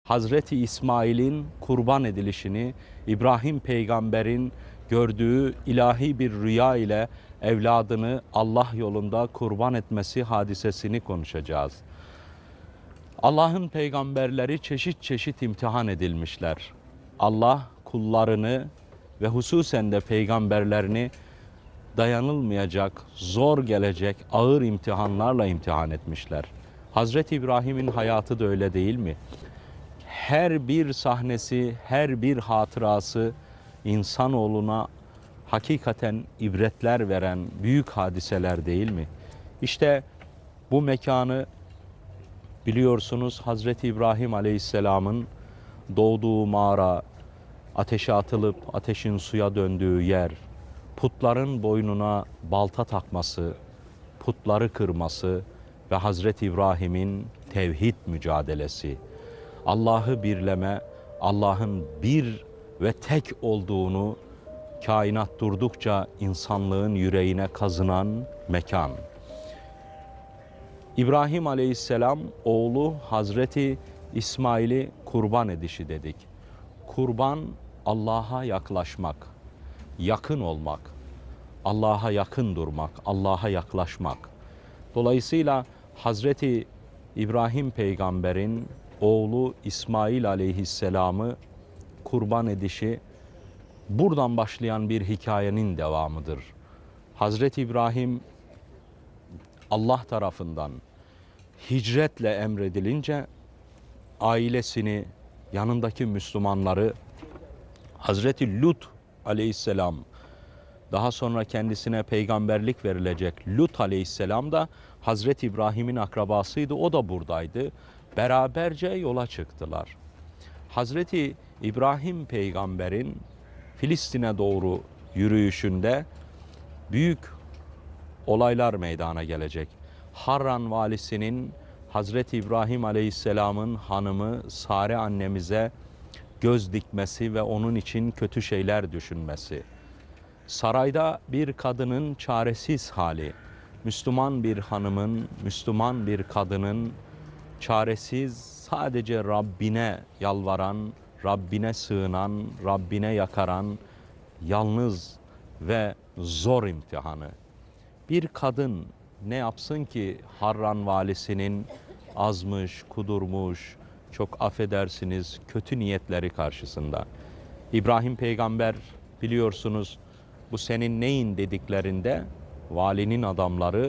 Hazreti İsmail'in kurban edilişini, İbrahim peygamberin gördüğü ilahi bir rüya ile evladını Allah yolunda kurban etmesi hadisesini konuşacağız. Allah'ın peygamberleri çeşit çeşit imtihan edilmişler. Allah kullarını ve hususen de peygamberlerini dayanılmayacak, zor gelecek ağır imtihanlarla imtihan etmişler. Hazreti İbrahim'in hayatı da öyle değil mi? Her bir sahnesi, her bir hatırası insanoğluna hakikaten ibretler veren büyük hadiseler değil mi? İşte bu mekanı biliyorsunuz, Hazreti İbrahim Aleyhisselam'ın doğduğu mağara, ateşe atılıp ateşin suya döndüğü yer, putların boynuna balta takması, putları kırması ve Hazreti İbrahim'in tevhid mücadelesi, Allah'ı birleme, Allah'ın bir ve tek olduğunu kainat durdukça insanlığın yüreğine kazınan mekan. İbrahim Aleyhisselam oğlu Hazreti İsmail'i kurban edişi dedik. Kurban Allah'a yaklaşmak, yakın olmak, Allah'a yakın durmak, Allah'a yaklaşmak. Dolayısıyla Hazreti İbrahim peygamberin oğlu İsmail Aleyhisselam'ı kurban edişi buradan başlayan bir hikayenin devamıdır. Hazreti İbrahim Allah tarafından hicretle emredilince ailesini, yanındaki Müslümanları, Hazreti Lut Aleyhisselam, daha sonra kendisine peygamberlik verilecek Lut Aleyhisselam da Hazreti İbrahim'in akrabasıydı, o da buradaydı. Beraberce yola çıktılar. Hazreti İbrahim peygamberin Filistin'e doğru yürüyüşünde büyük olaylar meydana gelecek. Harran valisinin Hazreti İbrahim Aleyhisselam'ın hanımı Sare annemize göz dikmesi ve onun için kötü şeyler düşünmesi. Sarayda bir kadının çaresiz hali, Müslüman bir hanımın, Müslüman bir kadının çaresiz, sadece Rabbine yalvaran, Rabbine sığınan, Rabbine yakaran, yalnız ve zor imtihanı. Bir kadın ne yapsın ki Harran valisinin azmış, kudurmuş, çok affedersiniz kötü niyetleri karşısında. İbrahim peygamber biliyorsunuz bu senin neyin dediklerinde valinin adamları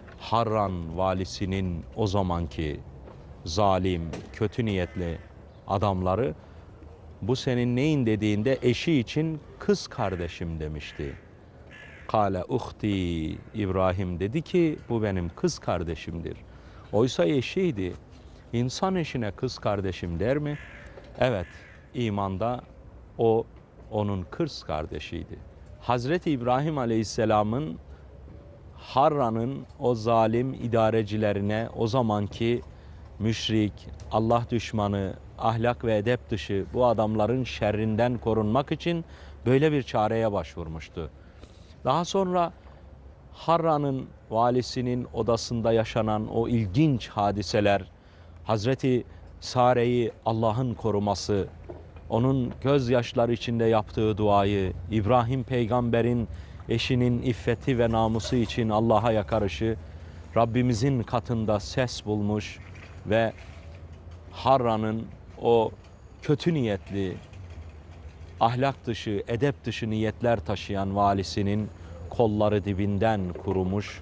Harran valisinin o zamanki zalim, kötü niyetli adamları bu senin neyin dediğinde eşi için kız kardeşim demişti. Kale uhti, İbrahim dedi ki bu benim kız kardeşimdir. Oysa eşiydi. İnsan eşine kız kardeşim der mi? Evet, imanda o onun kız kardeşiydi. Hazreti İbrahim Aleyhisselam'ın Harran'ın o zalim idarecilerine, o zamanki müşrik, Allah düşmanı, ahlak ve edep dışı bu adamların şerrinden korunmak için böyle bir çareye başvurmuştu. Daha sonra Harran'ın valisinin odasında yaşanan o ilginç hadiseler, Hazreti Sare'yi Allah'ın koruması, onun gözyaşları içinde yaptığı duayı, İbrahim peygamberin eşinin iffeti ve namusu için Allah'a yakarışı, Rabbimizin katında ses bulmuş ve Harran'ın o kötü niyetli, ahlak dışı, edep dışı niyetler taşıyan valisinin kolları dibinden kurumuş.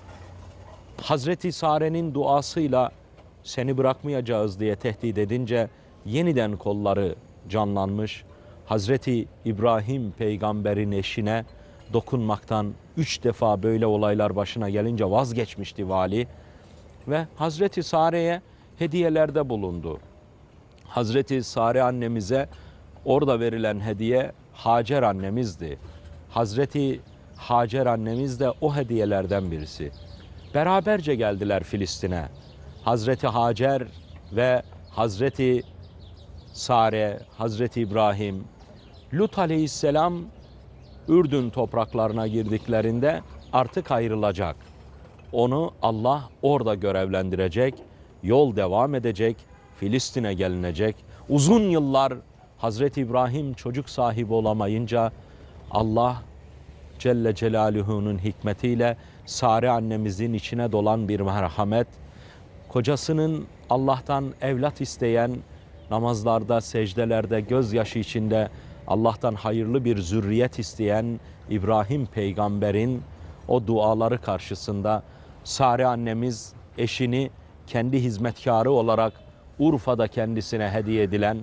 Hazreti Sare'nin duasıyla seni bırakmayacağız diye tehdit edince yeniden kolları canlanmış. Hazreti İbrahim peygamberin eşine dokunmaktan 3 defa böyle olaylar başına gelince vazgeçmişti vali ve Hazreti Sare'ye hediyelerde bulundu. Hazreti Sare annemize orada verilen hediye Hacer annemizdi. Hazreti Hacer annemiz de o hediyelerden birisi. Beraberce geldiler Filistin'e. Hazreti Hacer ve Hazreti Sare, Hazreti İbrahim, Lut Aleyhisselam Ürdün topraklarına girdiklerinde artık ayrılacak. Onu Allah orada görevlendirecek, yol devam edecek, Filistin'e gelinecek. Uzun yıllar Hazreti İbrahim çocuk sahibi olamayınca Allah Celle Celaluhu'nun hikmetiyle Sare annemizin içine dolan bir merhamet, kocasının Allah'tan evlat isteyen, namazlarda, secdelerde, gözyaşı içinde Allah'tan hayırlı bir zürriyet isteyen İbrahim peygamberin o duaları karşısında Sare annemiz eşini kendi hizmetkarı olarak Urfa'da kendisine hediye edilen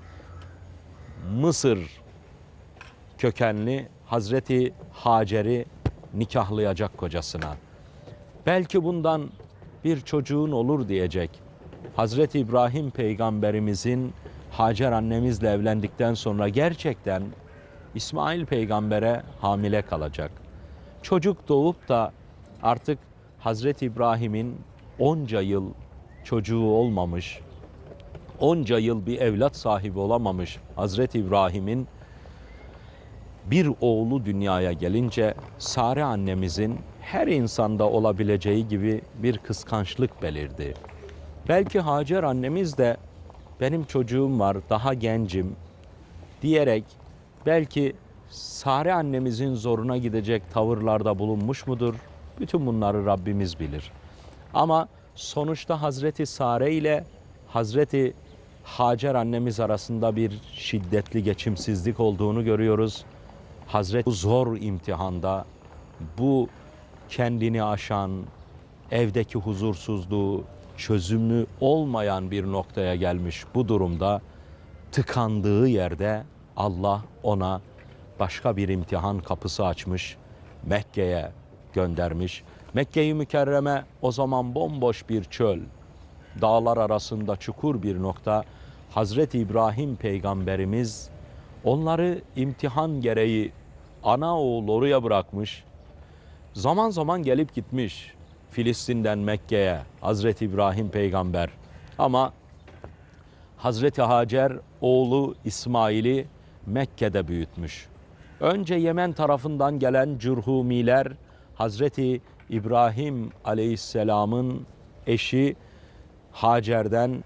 Mısır kökenli Hazreti Hacer'i nikahlayacak kocasına. Belki bundan bir çocuğun olur diyecek. Hazreti İbrahim peygamberimizin Hacer annemizle evlendikten sonra gerçekten İsmail peygambere hamile kalacak. Çocuk doğup da artık Hazreti İbrahim'in onca yıl çocuğu olmamış, onca yıl bir evlat sahibi olamamış Hazreti İbrahim'in bir oğlu dünyaya gelince Sare annemizin her insanda olabileceği gibi bir kıskançlık belirdi. Belki Hacer annemiz de benim çocuğum var, daha gencim diyerek belki Sare annemizin zoruna gidecek tavırlarda bulunmuş mudur? Bütün bunları Rabbimiz bilir. Ama sonuçta Hazreti Sare ile Hazreti Hacer annemiz arasında bir şiddetli geçimsizlik olduğunu görüyoruz. Hazreti bu zor imtihanda, bu kendini aşan, evdeki huzursuzluğu, çözümlü olmayan bir noktaya gelmiş bu durumda tıkandığı yerde Allah ona başka bir imtihan kapısı açmış, Mekke'ye göndermiş. Mekke-i Mükerreme o zaman bomboş bir çöl, dağlar arasında çukur bir nokta. Hazreti İbrahim peygamberimiz onları imtihan gereği ana oğul oraya bırakmış. Zaman zaman gelip gitmiş Filistin'den Mekke'ye Hazreti İbrahim peygamber. Ama Hazreti Hacer oğlu İsmail'i Mekke'de büyütmüş. Önce Yemen tarafından gelen Cürhumiler Hazreti İbrahim Aleyhisselam'ın eşi Hacer'den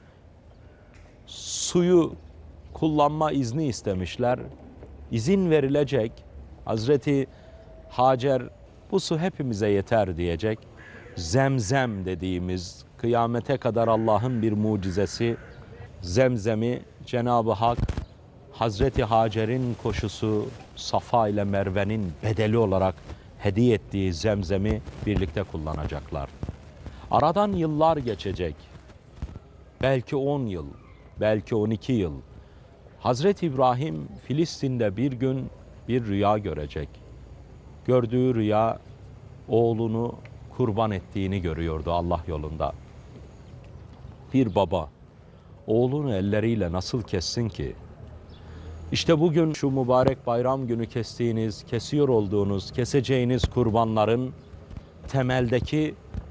suyu kullanma izni istemişler. İzin verilecek. Hazreti Hacer bu su hepimize yeter diyecek. Zemzem dediğimiz kıyamete kadar Allah'ın bir mucizesi Zemzem'i Cenab-ı Hak Hazreti Hacer'in koşusu Safa ile Merve'nin bedeli olarak hediye ettiği Zemzem'i birlikte kullanacaklar. Aradan yıllar geçecek. Belki 10 yıl, belki 12 yıl. Hazreti İbrahim Filistin'de bir gün bir rüya görecek. Gördüğü rüya oğlunu kurban ettiğini görüyordu Allah yolunda. Bir baba oğlunu elleriyle nasıl kessin ki? İşte bugün şu mübarek bayram günü kestiğiniz, kesiyor olduğunuz, keseceğiniz kurbanların temeldeki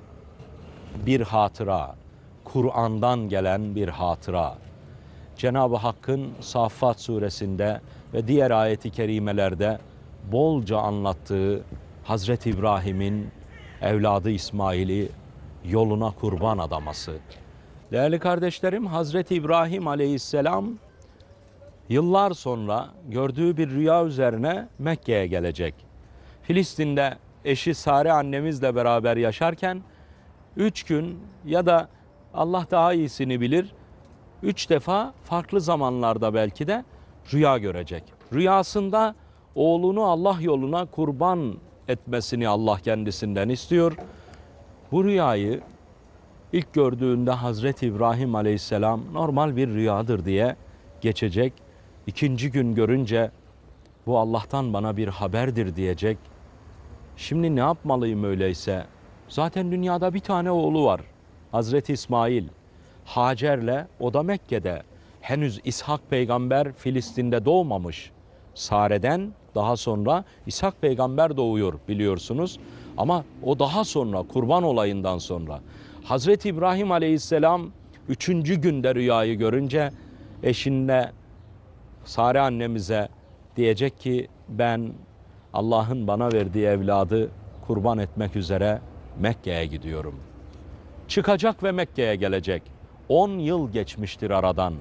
bir hatıra, Kur'an'dan gelen bir hatıra. Cenab-ı Hakk'ın Saffat suresinde ve diğer ayeti kerimelerde bolca anlattığı Hazreti İbrahim'in evladı İsmail'i yoluna kurban adaması. Değerli kardeşlerim, Hazreti İbrahim Aleyhisselam yıllar sonra gördüğü bir rüya üzerine Mekke'ye gelecek. Filistin'de eşi Sare annemizle beraber yaşarken 3 gün ya da Allah daha iyisini bilir 3 defa farklı zamanlarda belki de rüya görecek. Rüyasında oğlunu Allah yoluna kurban etmesini Allah kendisinden istiyor. Bu rüyayı ilk gördüğünde Hazreti İbrahim Aleyhisselam normal bir rüyadır diye geçecek. İkinci gün görünce bu Allah'tan bana bir haberdir diyecek. Şimdi ne yapmalıyım öyleyse? Zaten dünyada bir tane oğlu var. Hazreti İsmail. Hacer'le o da Mekke'de. Henüz İshak peygamber Filistin'de doğmamış. Sare'den daha sonra İshak peygamber doğuyor biliyorsunuz. Ama o daha sonra kurban olayından sonra. Hazreti İbrahim Aleyhisselam 3. günde rüyayı görünce eşinle Sare annemize diyecek ki ben Allah'ın bana verdiği evladı kurban etmek üzere Mekke'ye gidiyorum. Çıkacak ve Mekke'ye gelecek. 10 yıl geçmiştir aradan.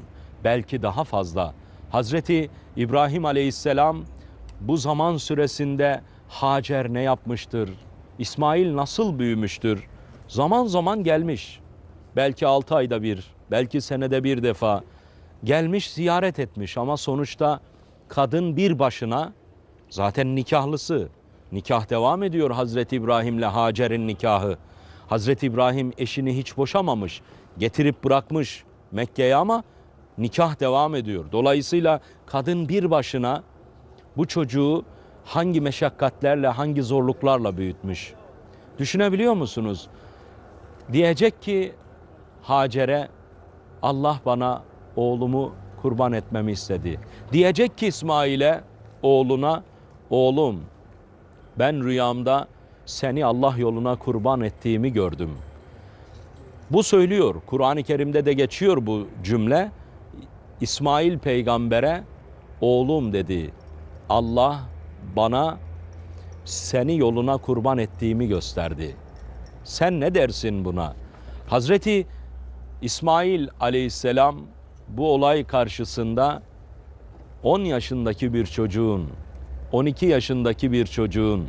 belki daha fazla. Hazreti İbrahim Aleyhisselam bu zaman süresinde Hacer ne yapmıştır? İsmail nasıl büyümüştür? Zaman zaman gelmiş. Belki 6 ayda bir, belki senede bir defa gelmiş, ziyaret etmiş ama sonuçta kadın bir başına, zaten nikahlısı. Nikah devam ediyor Hazreti İbrahim'le Hacer'in nikahı. Hazreti İbrahim eşini hiç boşamamış, getirip bırakmış Mekke'ye ama nikah devam ediyor. Dolayısıyla kadın bir başına bu çocuğu hangi meşakkatlerle, hangi zorluklarla büyütmüş? Düşünebiliyor musunuz? Diyecek ki Hacer'e, Allah bana oğlumu kurban etmemi istedi. Diyecek ki İsmail'e, oğluna, oğlum ben rüyamda seni Allah yoluna kurban ettiğimi gördüm. Bu söylüyor. Kur'an-ı Kerim'de de geçiyor bu cümle. İsmail peygambere oğlum dedi. Allah bana seni yoluna kurban ettiğimi gösterdi. Sen ne dersin buna? Hazreti İsmail Aleyhisselam bu olay karşısında 10 yaşındaki bir çocuğun, 12 yaşındaki bir çocuğun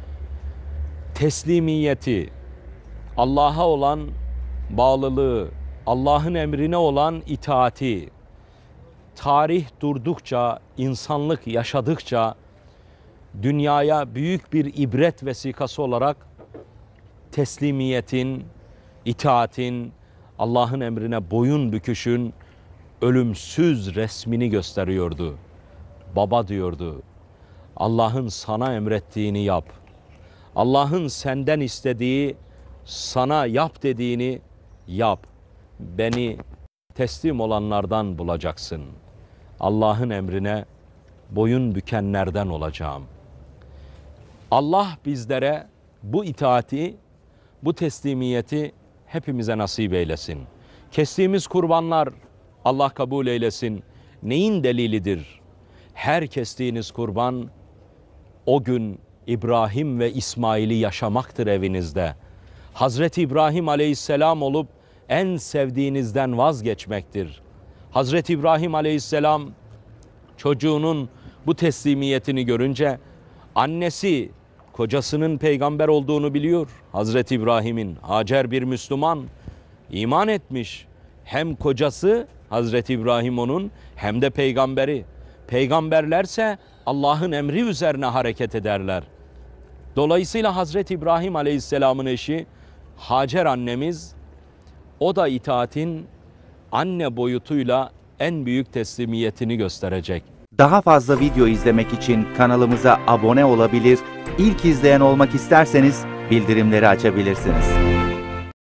teslimiyeti, Allah'a olan bağlılığı, Allah'ın emrine olan itaati, tarih durdukça, insanlık yaşadıkça dünyaya büyük bir ibret vesikası olarak teslimiyetin, itaatin, Allah'ın emrine boyun büküşün ölümsüz resmini gösteriyordu. Baba diyordu, Allah'ın sana emrettiğini yap. Allah'ın senden istediği, sana yap dediğini yap. Beni teslim olanlardan bulacaksın. Allah'ın emrine boyun bükenlerden olacağım. Allah bizlere bu itaati, bu teslimiyeti hepimize nasip eylesin. Kestiğimiz kurbanlar Allah kabul eylesin. Neyin delilidir? Her kestiğiniz kurban o gün İbrahim ve İsmail'i yaşamaktır evinizde. Hazreti İbrahim Aleyhisselam olup en sevdiğinizden vazgeçmektir. Hazreti İbrahim Aleyhisselam çocuğunun bu teslimiyetini görünce annesi kocasının peygamber olduğunu biliyor. Hazreti İbrahim'in, Hacer bir Müslüman, iman etmiş. Hem kocası Hazreti İbrahim onun hem de peygamberi. Peygamberlerse Allah'ın emri üzerine hareket ederler. Dolayısıyla Hazreti İbrahim Aleyhisselam'ın eşi Hacer annemiz, o da itaatin anne boyutuyla en büyük teslimiyetini gösterecek. Daha fazla video izlemek için kanalımıza abone olabilir, ilk izleyen olmak isterseniz bildirimleri açabilirsiniz.